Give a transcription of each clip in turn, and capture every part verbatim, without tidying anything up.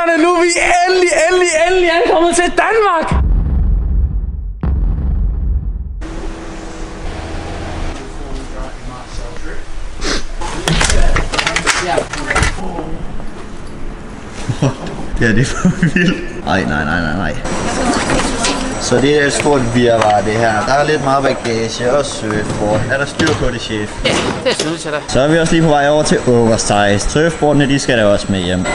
stjernerne, nu er vi endelig, endelig, endelig ankommet til Danmark. Ja, det er for vildt. Ej, nej, nej, nej, nej. Så det er et stort virvar, det her. Der er lidt meget bagage og surfboard. Er der styr på det, chef? Ja, det synes jeg da. Så er vi også lige på vej over til oversize. Surfboardene, de skal da også med hjem.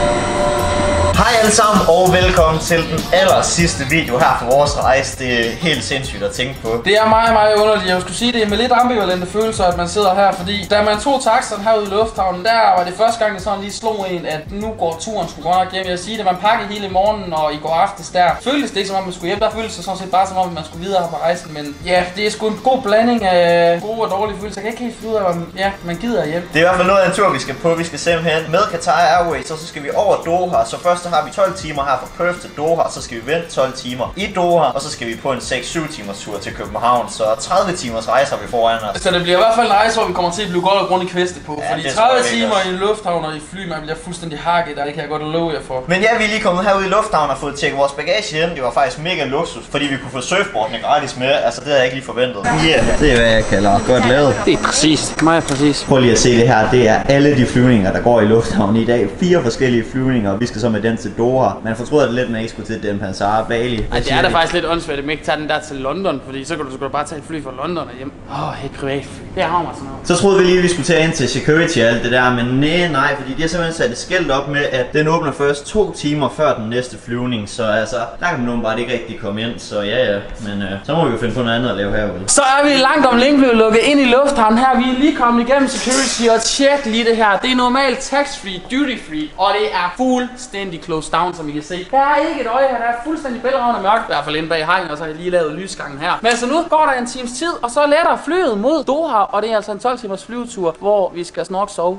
Hej alle sammen og velkommen til den aller sidste video her for vores rejse. Det er helt sindssygt at tænke på. Det er meget, meget underligt. Jeg skulle sige, det er med lidt ambivalente følelser, at man sidder her, fordi da man tog taxaen herude i lufthavnen, der var det første gang, det sådan lige slog en, at nu går turen sgu godt nok hjem. Jeg vil sige, at man pakkede hele morgenen og i går aftes der, føltes det ikke som om man skulle hjem. Der føltes det sådan set bare som om, man skulle videre her på rejsen. Men ja, det er sgu en god blanding af gode og dårlige følelser. Jeg kan ikke helt finde ud af, om ja, man gider hjem. Det er i hvert fald noget af en tur, vi skal på. Vi skal simpelthen med Qatar Airways, og så skal vi over Doha. Så først har vi tolv timer her fra Perth til Doha, så skal vi vente tolv timer i Doha, og så skal vi på en seks syv timers tur til København, så tredive timers rejse har vi foran os. Så det bliver i hvert fald en rejse, hvor vi kommer til at blive godt og grundigt kvæstet på, ja, fordi tredive timer i en lufthavn og i fly, man bliver fuldstændig hakket, der det kan jeg godt love jer for. Men ja, vi er lige kommet herud i lufthavnen og fået tjekket vores bagage ind. Det var faktisk mega luksus, fordi vi kunne få surfboardene gratis med, altså det havde jeg ikke lige forventet. Ja, yeah, det er hvad jeg kalder godt lavet. Det er præcis, meget præcis. Prøv lige at se det her, det er alle de flyvninger, der går i lufthavnen i dag. Fire forskellige flyvninger, og vi skal så med den til Doha. Man fortryder det lidt, man ikke skulle til den Pansar Bali. Ej, det er da faktisk lidt åndssvagt, at man ikke tager den der til London, fordi så kan du, så kan du bare tage et fly fra London og hjem. Åh, oh, et privatfly. Det har mig sådan noget. Så troede vi lige, at vi skulle tage ind til security og alt det der, men nej, nej, fordi de har simpelthen sat et skilt op med, at den åbner først to timer før den næste flyvning. Så altså, der kan man bare ikke rigtig komme ind, så ja, ja. Men øh, så må vi jo finde på noget andet at lave herude. Så er vi langt om længe blevet lukket ind i lufthavnen her. Vi er lige kommet igennem security og tjek lige det her. Det er normalt tax-free, duty-free, og det er fuldstændig closed down, som I kan se. Der er ikke et øje her, der er fuldstændig bælragende mørkt, i hvert fald inde bag hegnet, og så har jeg lige lavet lysgangen her. Men altså nu går der en times tid, og så letter flyet mod Doha, og det er altså en tolv timers flyvetur, hvor vi skal nok sove.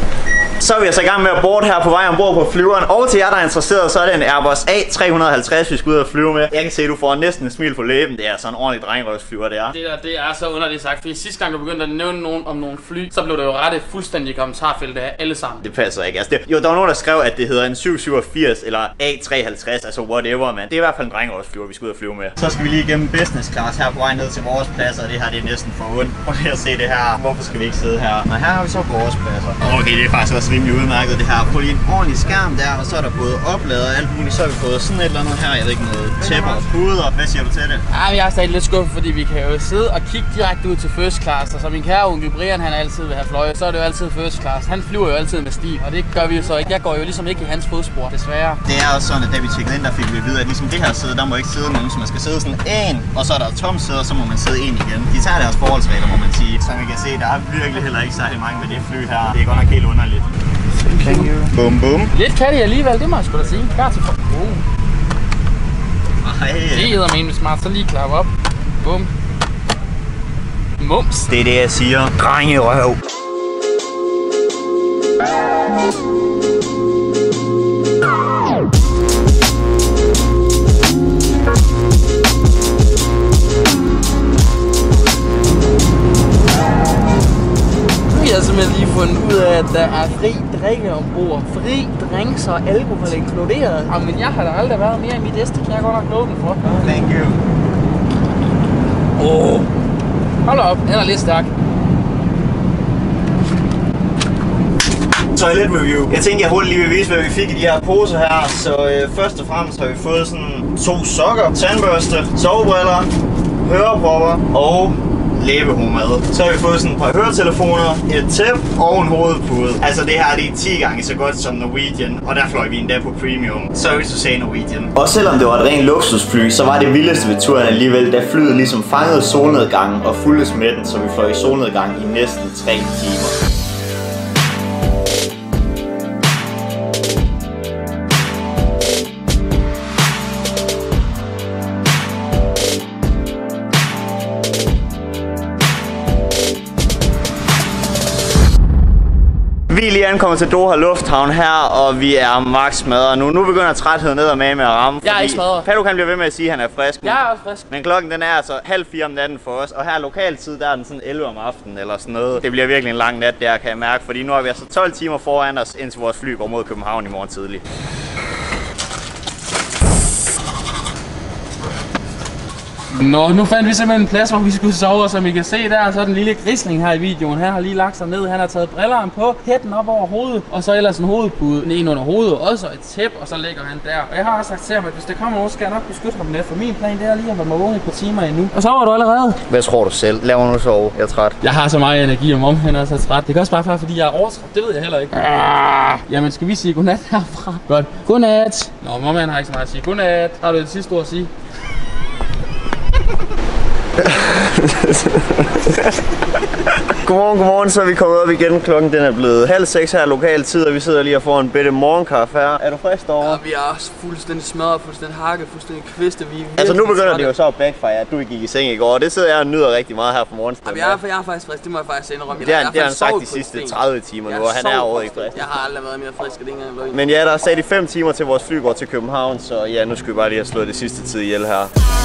Så er vi altså i gang med at boarde her på vej ombord på flyveren. Og til jer, der er interesseret, så er det en Airbus A tre hundrede og halvtreds, vi skal ud og flyve med. Jeg kan se, at du får næsten et smil på læben. Det er sådan en ordentlig drengerøvsflyver, det er. Det der, det er så underligt sagt, fordi sidste gang du begyndte at nævne nogen om nogle fly, så blev det jo rettet fuldstændig kommentarfelt af alle sammen. Det passer ikke. Altså, det, jo, der var nogen, der skrev, at det hedder en syv syvogfirs eller A tre halvtreds, altså whatever, man. Det er i hvert fald en drengerøvsflyver, vi skal ud og flyve med. Så skal vi lige igennem business class her på vej ned til vores pladser, og det her det er næsten for ondt. Prøv lige at se det her. Hvorfor skal vi ikke sidde her? Men her har vi så vores pladser. Okay, det er faktisk også rimelig udmærket det her. Prøv lige en ordentlig skærm der, og så er der både oplader og alt muligt. Så har vi fået sådan et eller andet her, jeg ved ikke, noget tæpper og puder. Hvad siger du til det? Ja, jeg er stadig lidt skuffet, fordi vi kan jo sidde og kigge direkte ud til first class. Og så min kære onkel Brian, han altid vil have fløjet, så er det jo altid first class. Han flyver jo altid med stil, og det gør vi jo så ikke. Jeg går jo ligesom ikke i hans fodspor, desværre. Det er også sådan, at da vi tjekkede ind, der fik vi at vide, at ligesom det her sæde, der må ikke sidde nogen, så man skal sidde sådan en, og så er der et tomt sæde, og så må man sidde en igen. De tager deres forholdsregler, må man sige. Som I kan se, der er virkelig heller ikke særlig mange med det fly her. Det er godt nok helt underligt. Thank you. Bum bum. Lidt kan de alligevel, det må jeg sgu da sige. Klar til for... Oh. Ej. Det hedder man egentlig smart, så lige klappe op. Bum. Mums. Det er det, jeg siger. Drengerøv. Jeg har simpelthen lige fundet ud af, at der er fri drikke ombord. Fri drinks og alkohol inkluderet. Jamen, jeg har da aldrig været mere i mit æste, kan jeg godt nok love den for. Thank you. Åh, oh. Hold op, den er lidt stærk. Toilet review. Jeg tænkte, jeg hurtigt lige vil vise, hvad vi fik i de her poser her. Så øh, først og fremmest har vi fået sådan to sokker, tandbørste, sovebriller, hørepropper og læbehumad. Så har vi fået sådan et par høretelefoner, et tæppe og en hovedpude. Altså det her det er ti gange så godt som Norwegian, og der fløj vi endda på premium. Sorry to say Norwegian. Og selvom det var et rent luksusfly, så var det vildeste ved turen alligevel, da flyet ligesom fangede solnedgangen og fulgtes med den, så vi fløj i solnedgang i næsten tre timer. Vi er lige ankommet til Doha Lufthavn her, og vi er max smadret nu. Nu begynder trætheden ned og med med at ramme. Jeg er ikke smadret. Padu kan blive ved med at sige, at han er frisk. Jeg er også frisk. Men klokken den er altså halv fire om natten for os, og her lokaltid der er den sådan elleve om aftenen eller sådan noget. Det bliver virkelig en lang nat der, kan jeg mærke, fordi nu har vi altså tolv timer foran os, indtil vores fly går mod København i morgen tidlig. Nå, nu fandt vi simpelthen en plads, hvor vi skulle sove, og som I kan se der, så er den lille grisling her i videoen. Han har lige lagt sig ned, han har taget brillerne på, hætten op over hovedet, og så ellers en hovedpude ind under hovedet, og også et tæppe, og så ligger han der. Og jeg har også sagt til ham, at hvis der kommer nogen, skal jeg nok beskytte ham lidt, for min plan det er lige at holde mig vågen i et par timer endnu. Og så var du allerede. Hvad tror du selv? Lad mig nu sove, jeg er træt. Jeg har så meget energi om om, han er så træt. Det kan også bare være, fordi jeg er overtræt, det ved jeg heller ikke. Ah, jamen skal vi sige godnat herfra? Godt. Godnat. Nå, mamma har ikke så meget at sige. Godnat. Har du det sidste ord at sige? Godmorgen, godmorgen, så er vi kommet op igen. Klokken den er blevet halv seks her lokal tid, og vi sidder lige og får en bitte morgenkaffe her. Er du frisk derovre? Ja, vi er også fuldstændig smadret, fuldstændig hakket, fuldstændig kvistet. Vi er altså nu begynder det jo så at backfire, at du ikke gik i seng i går, og det sidder jeg og nyder rigtig meget her på morgenstunden. Ja, jeg, er, jeg er faktisk frisk, det må jeg faktisk indrømme. Det har han sagt de sidste tredive timer nu, og han er overhovedet ikke frisk. Jeg har aldrig været mere frisk, end det engang jeg. Men ja, der er sat i fem timer til vores fly går til København, så ja, nu skal vi bare lige have slået det sidste tid ihjel her.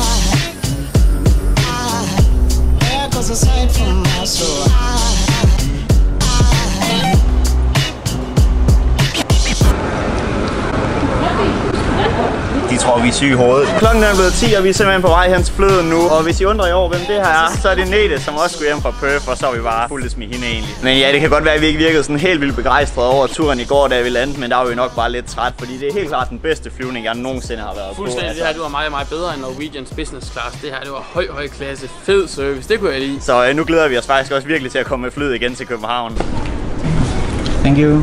De tror, vi er syge i hovedet. Klokken er blevet ti, og vi er simpelthen på vej hen til fløden nu. Og hvis I undrer jer over, hvem det her er, så er det Nete, som også skulle hjem fra Perth, og så er vi bare fuldt med hende egentlig. Men ja, det kan godt være, at vi ikke virkede sådan helt vildt begejstrede over turen i går, da vi landede, men der var vi nok bare lidt træt, fordi det er helt klart den bedste flyvning, jeg nogensinde har været på. Fuldstændig, altså. Det her det var meget, meget bedre end Norwegians business class. Det her det var høj, høj klasse, fed service, det kunne jeg lide. Så øh, nu glæder vi os faktisk også virkelig til at komme med flyet igen til København. Thank you.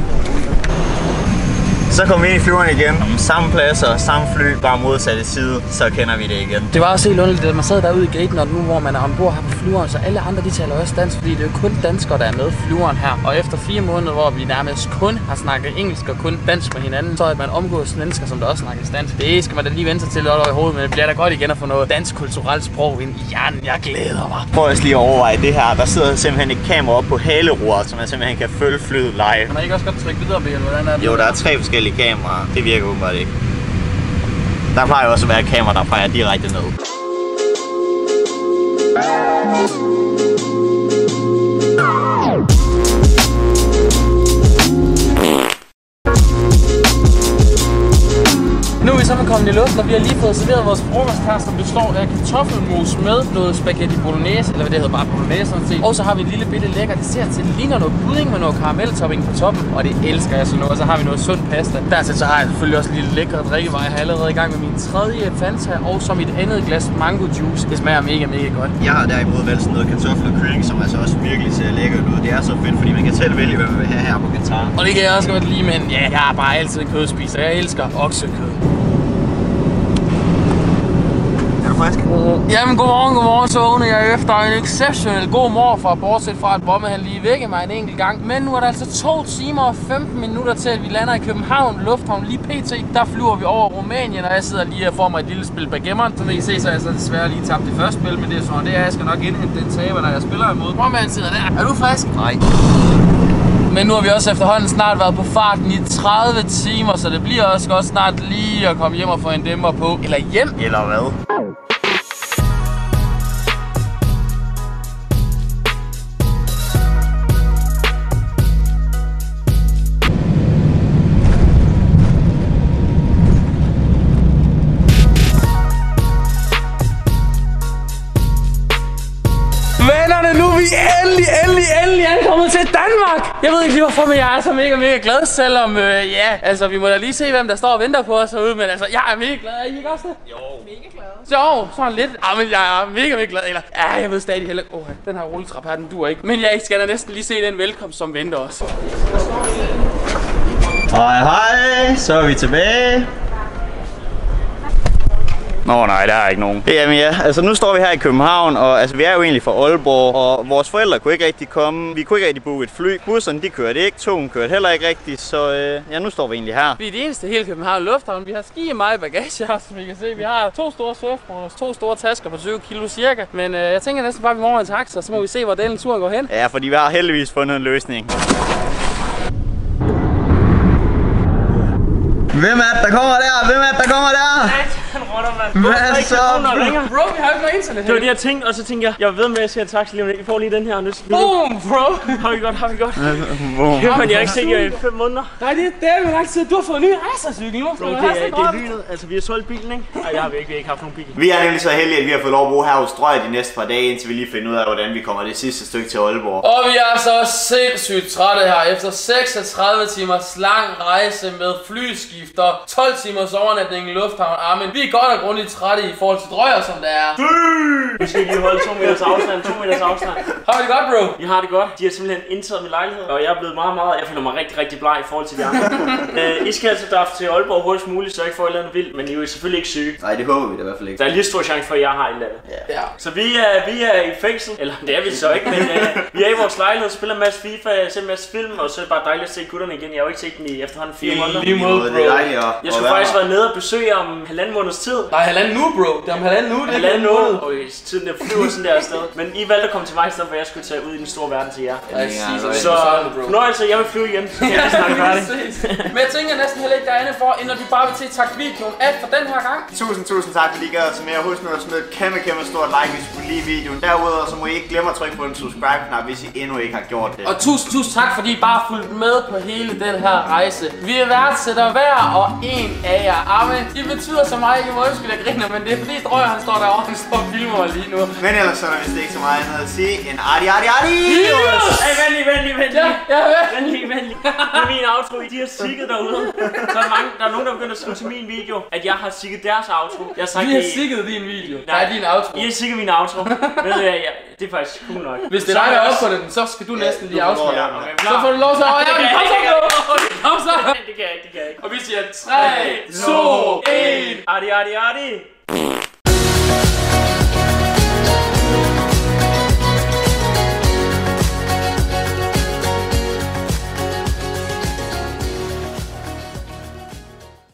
Så kommer vi ind i flyveren igen. Samme pladser, samme fly, bare modsatte side, så kender vi det igen. Det var også helt underligt, at man sad derude i gaten, og nu hvor man er ombord her på flyveren, så alle andre de taler også dansk, fordi det er jo kun danskere, der er med flyveren her. Og efter fire måneder, hvor vi nærmest kun har snakket engelsk og kun dansk med hinanden, så at man omgås mennesker, som der også snakker dansk. Det skal man da lige vente sig til lidt over i hovedet, men det bliver da godt igen at få noget dansk kulturelt sprog ind i hjernen. Jeg glæder mig. Prøv også lige at overveje det her. Der sidder simpelthen et kamera op på haleroret, så man simpelthen kan følge flyet live. Kan man ikke også godt trykke videre, Bill? Hvordan er det? Jo, der er tre forskellige kameraer. Det virker åbenbart ikke. Der plejer også at være et kamera, der peger direkte ned. Nu er vi simpelthen kommet i luften, og vi har lige fået serveret vores frokost her, som består af kartoffelmos med noget spaghetti bolognese, eller hvad det hedder, bare bolognese sådan set. Og så har vi en lille bitte lækker dessert til. Det ligner noget pudding med noget karameltopping på toppen, og det elsker jeg sådan noget. Og så har vi noget sund pasta. Dertil så har jeg selvfølgelig også en lille lækker drikkevej. Jeg er allerede i gang med min tredje Fanta, og som et andet glas mango juice. Det smager mega, mega godt. Jeg har derimod valgt sådan noget kartoffel og kylling, som altså også virkelig ser lækkert ud. Det er så fedt, fordi man kan selv vælge, hvad man vil have her på Qatar. Og det kan jeg også godt lide, men ja, jeg er bare altid en kødspiser. Jeg elsker oksekød. Jamen godmorgen, godmorgen, så vågnede jeg efter en exceptionel god morfar, bortset fra at Bomme han lige vækkede mig en enkelt gang. Men nu er der altså to timer og femten minutter til, at vi lander i København Lufthavn lige pt. Der flyver vi over Rumænien, og jeg sidder lige og får mig et lille spil backgammon. Som I kan se, så er jeg så desværre lige tabt det første spil, men det er sådan, det er, jeg skal nok indhente den taber, der jeg spiller imod. Bomme han sidder der. Er du frisk? Nej. Men nu har vi også efterhånden snart været på farten i tredive timer, så det bliver også godt snart lige at komme hjem og få en dæmper på. Eller hjem. Eller hvad? Vennerne, nu er vi endelig, endelig, endelig ankommet til Danmark! Jeg ved ikke lige hvorfor, men jeg er så mega, mega glad, selvom, øh, ja, altså vi må da lige se, hvem der står og venter på os herude, men altså, jeg er mega glad, er I ikke også det? Jo. Mega glad. Jo, sådan lidt. Ah, men jeg er mega, mega glad, eller, ja, jeg ved stadig heller ikke, åh, den her rulletrap her, den duer ikke, men jeg skal da næsten lige se den velkomst, som venter os. Hej, hej, så er vi tilbage. Nå oh, nej, der er ikke nogen. Jamen ja, altså nu står vi her i København, og altså vi er jo egentlig fra Aalborg, og vores forældre kunne ikke rigtig komme. Vi kunne ikke rigtig booke et fly. Busserne, de kørte ikke, togen kørte heller ikke rigtigt, så øh, ja, nu står vi egentlig her. Vi er det eneste hele København Lufthavn. Vi har ski meget bagage her, som I kan se. Vi har to store surfboards, to store tasker på tyve kilo cirka. Men øh, jeg tænker næsten bare, at vi må over en taxa, så må vi se, hvor den tur går hen. Ja, fordi vi har heldigvis fundet en løsning. Hvem er det, der kommer der? Hvem er det, der kommer der? for dig, mand. Hvad så, bro? Bro, vi har ikke noget internet. Det var det, jeg tænkte, og så tænkte jeg, jeg ved med, at jeg ser en taxa lige om lidt. Vi får lige den her, og nu Boom, bro. har vi godt, har vi godt. Boom. Jeg har ikke set jer i fem måneder. Nej, det er det, men lang tid. Du har fået en ny racercykel nu. Bro, det er, det er lynet. Altså, vi har solgt bilen, ikke? Ej, jeg har ikke, vi har ikke haft nogen bil. Vi er nemlig så heldige, at vi har fået lov at bruge her hos Strøget de næste par dage, indtil vi lige finder ud af, hvordan vi kommer det sidste stykke til Aalborg. Og vi er så sindssygt trætte her. Efter seksogtredive timers lang rejse med flyskifter, tolv timers overnatning i lufthavn. Ah, men vi er godt og grundigt trætte i forhold til drøjer, som det er. Vi skal lige holde to meters afstand, to meters afstand. Har vi det godt, bro? Jeg har det godt. De har simpelthen indtaget min lejlighed, og jeg er blevet meget, meget... Jeg føler mig rigtig, rigtig bleg i forhold til de andre. uh, I skal altså drafte til Aalborg hurtigst muligt, så jeg ikke får et eller andet vildt, men I er jo selvfølgelig ikke syge. Nej, det håber vi da i hvert fald ikke. Der er lige stor chance for, at jeg har et eller andet. Ja. Ja. Så vi er, vi er i fængsel, eller det er vi så ikke, men uh, vi er i vores lejlighed, spiller en masse FIFA, ser en masse film, og så er det bare dejligt at se gutterne igen. Jeg har jo ikke set dem i efterhånden fire måneder. Lige måde, bro. Det er dejligt at, Jeg skulle faktisk være nede og besøge om halvanden måneds tid. Nej, halvanden nu, bro. Det er om halvanden nu. Det er Halvanden måned. Og tiden der flyver sådan der afsted. Men I valgte at komme til mig, i stedet for at jeg skulle tage ud i den store verden til jer. Så fornøjelse, jeg vil flyve hjem, så kan jeg lige snakke færdig. Men jeg tænker næsten heller ikke, der er andet for, end at vi bare vil til at takke videoen af for den her gang. Tusind, tusind tak, fordi I gad os med. Husk nu at smide et kæmpe, kæmpe stort like, hvis I kunne lide videoen. Derudover så må I ikke glemme at trykke på den subscribe-knap, hvis I endnu ikke har gjort det. Og tusind, tusind tak, fordi I bare har fulgt med på hele den her rejse. Vi er værdsætter hver og en af jer. Amen. Det betyder så meget, ikke må undskylde, jeg griner, men det er fordi Drøjer, han står derovre, han står og filmer mig lige nu. Men ellers så er der vist ikke så meget andet at sige end adi adi adi. Hey, venlig, venlig, venlig. Ja, ja, ja. Venlig, venlig. Det er min outro. De har sigget derude. Der er, mange, der er nogen, der begynder at skrive til min video, at jeg har sigget deres outro. Jeg har sagt, Vi har I- sigget din video. Nej. Nej, din outro. I har sigget min outro. Ved du, ja, ja, det er faktisk cool nok. Hvis det er dig, der er oppe på den, så skal du næsten lige du får afslutte. lov. Okay, Så får du lov til at øje. Kom så, bro. Kom så. Det kan jeg ikke, det kan jeg ikke. Og vi siger tre, to, et. Adi, adi, adi.